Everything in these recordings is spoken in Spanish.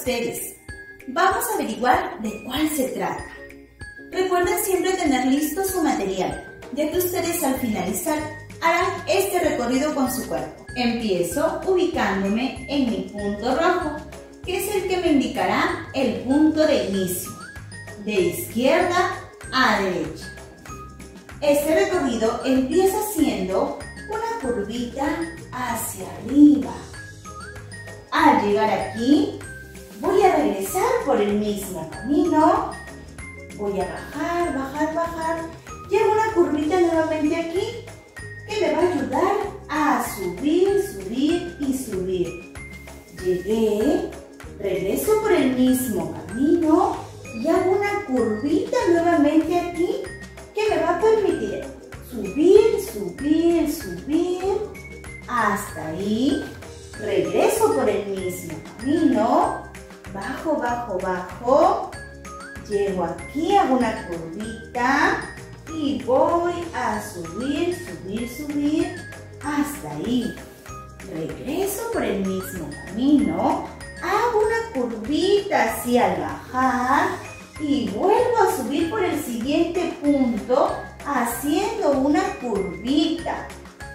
ustedes. Vamos a averiguar de cuál se trata. Recuerden siempre tener listo su material, ya que ustedes al finalizar harán este recorrido con su cuerpo. Empiezo ubicándome en mi punto rojo, que es el que me indicará el punto de inicio, de izquierda a derecha. Este recorrido empieza haciendo una curvita hacia arriba. Al llegar aquí, voy a regresar por el mismo camino. Voy a bajar, bajar, bajar. Y hago una curvita nuevamente aquí, que me va a ayudar a subir, subir y subir. Llegué, regreso por el mismo camino y hago una curvita nuevamente aquí, que me va a permitir subir, subir, subir, hasta ahí. Regreso por el mismo camino, bajo, bajo, bajo, llego aquí, hago una curvita y voy a subir, subir, subir, hasta ahí. Regreso por el mismo camino, hago una curvita así al bajar y vuelvo a subir por el siguiente punto haciendo una curvita.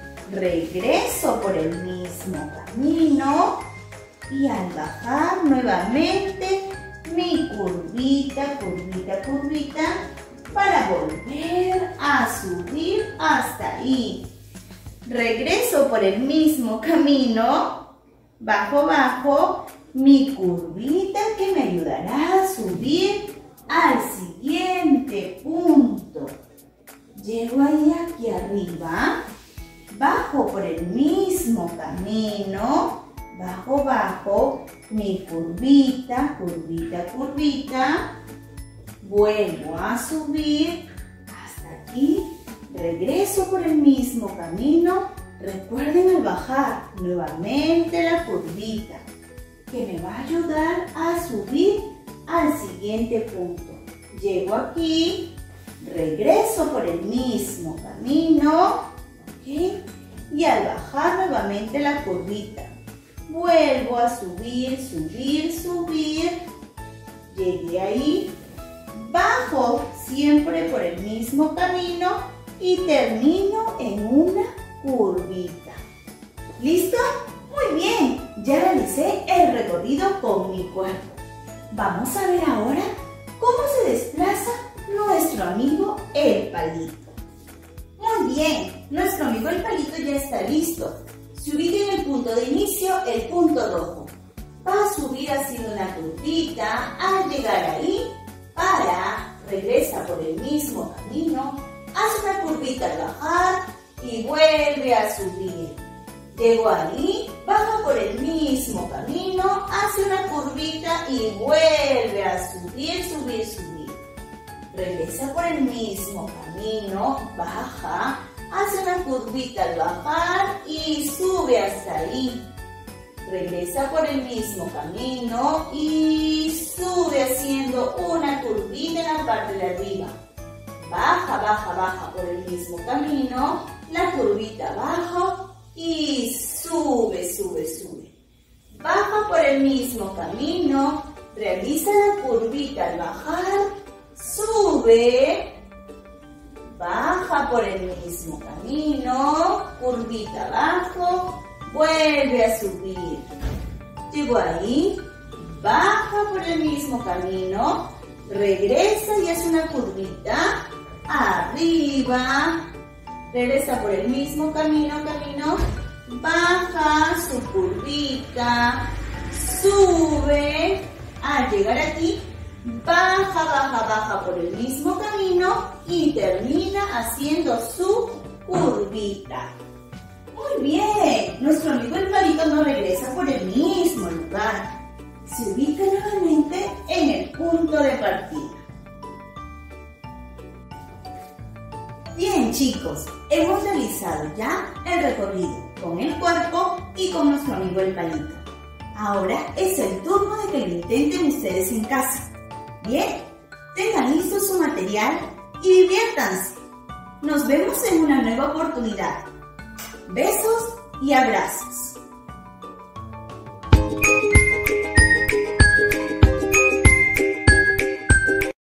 Regreso por el mismo camino y al bajar nuevamente mi curvita, curvita, curvita para volver a subir hasta ahí. Regreso por el mismo camino, bajo, bajo, mi curvita que me ayudará a subir al siguiente punto. Llego ahí aquí arriba, bajo por el mismo camino, bajo, bajo, mi curvita, curvita, curvita, vuelvo a subir hasta aquí, regreso por el mismo camino. Recuerden al bajar nuevamente la curvita, que me va a ayudar a subir al siguiente punto. Llego aquí, regreso por el mismo camino, ¿ok? Y al bajar nuevamente la curvita, vuelvo a subir, subir, subir. Llegué ahí, bajo siempre por el mismo camino y termino en una curvita. ¿Listo? Muy bien, ya realicé el recorrido con mi cuerpo. Vamos a ver ahora cómo se desplaza nuestro amigo el palito. Muy bien, nuestro amigo el palito ya está listo. Se ubica en el punto de inicio, el punto rojo. Va a subir haciendo una curvita. Al llegar ahí, regresa por el mismo camino, hace una curvita al bajar y vuelve a subir. Llego ahí, baja por el mismo camino, hace una curvita y vuelve a subir, subir, subir. Regresa por el mismo camino, baja, hace una curvita al bajar y sube hasta ahí. Regresa por el mismo camino y sube haciendo una curvita en la parte de arriba. Baja, baja, baja por el mismo camino, la curvita abajo y sube, sube, sube. Baja por el mismo camino, realiza la curvita al bajar, sube, baja por el mismo camino, curvita abajo, vuelve a subir. Llego ahí, baja por el mismo camino, regresa y hace una curvita arriba, regresa por el mismo camino, baja su curvita, sube, al llegar aquí, baja, baja, baja por el mismo camino y termina haciendo su curvita. Muy bien, nuestro amigo el palito no regresa por el mismo lugar. Se ubica nuevamente en el punto de partida. Bien chicos, hemos realizado ya el recorrido con el cuerpo y con nuestro amigo el palito. Ahora es el turno de que lo intenten ustedes en casa. Bien, tengan listo su material y diviértanse. Nos vemos en una nueva oportunidad. Besos y abrazos.